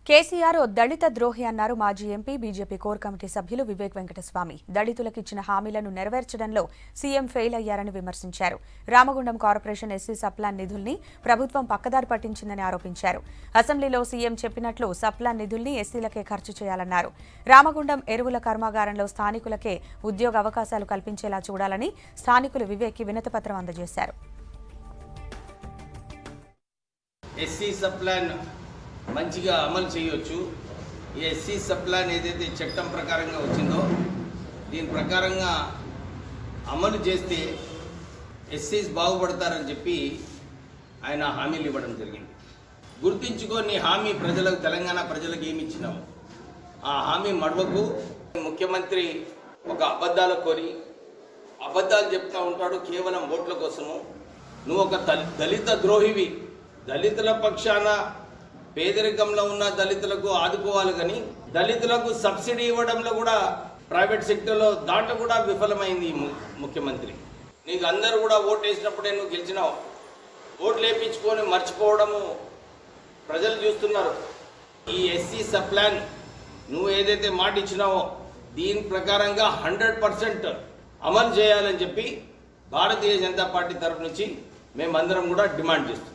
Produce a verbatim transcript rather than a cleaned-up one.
కేసీఆర్ ఓ దళిత ద్రోహి అన్నారు మాజీ ఎంపీ బీజేపీ కోర్ కమిటీ సభ్యులు వివేక్ వెంకటస్వామి. దళితులకు ఇచ్చిన హామీలను నెరవేర్చడంలో సీఎం ఫెయిల్ అయ్యారని విమర్శించారు. రామగుండం కార్పొరేషన్ ఎస్సీ సప్లాన్ నిధుల్ని ప్రభుత్వం పక్కదారి పట్టించిందని ఆరోపించారు. అసెంబ్లీలో సీఎం చెప్పినట్లు సప్లాన్ నిధుల్ని ఎస్సీలకే ఖర్చు చేయాలన్నారు. రామగుండం ఎరువుల కర్మాగారంలో స్థానికులకే ఉద్యోగ అవకాశాలు కల్పించేలా చూడాలని స్థానికులు వివేక్కి వినతిపత్రం అందజేశారు. ఎస్సీ సప్లాన్ మంచిగా అమలు చేయవచ్చు. ఈ ఎస్సీ సప్లాన్ ఏదైతే చట్టం ప్రకారంగా వచ్చిందో దీని ప్రకారంగా అమలు చేస్తే ఎస్సీస్ బాగుపడతారని చెప్పి ఆయన హామీలు ఇవ్వడం జరిగింది. గుర్తించుకొని హామీ ప్రజలకు, తెలంగాణ ప్రజలకు ఏమి ఇచ్చినాము ఆ హామీ మడవకు ముఖ్యమంత్రి ఒక అబద్ధాలు కోరి అబద్ధాలు చెప్తూ ఉంటాడు కేవలం ఓట్ల కోసము. నువ్వు ఒక దళిత ద్రోహివి. దళితుల పక్షాన పేదరికంలో ఉన్న దళితులకు ఆదుకోవాలి, కానీ దళితులకు సబ్సిడీ ఇవ్వడంలో కూడా ప్రైవేట్ సెక్టర్లో దాంట్లో కూడా విఫలమైంది ముఖ్యమంత్రి. నీకు అందరూ కూడా ఓటు వేసినప్పుడే నువ్వు గెలిచినావు. ఓట్లు వేయించుకొని మర్చిపోవడము ప్రజలు చూస్తున్నారు. ఈ ఎస్సీ సప్లాన్ నువ్వు ఏదైతే మాట ఇచ్చినావో దీని ప్రకారంగా హండ్రెడ్ పర్సెంట్ అమలు చేయాలని చెప్పి భారతీయ జనతా పార్టీ తరఫు నుంచి మేమందరం కూడా డిమాండ్ చేస్తున్నాం.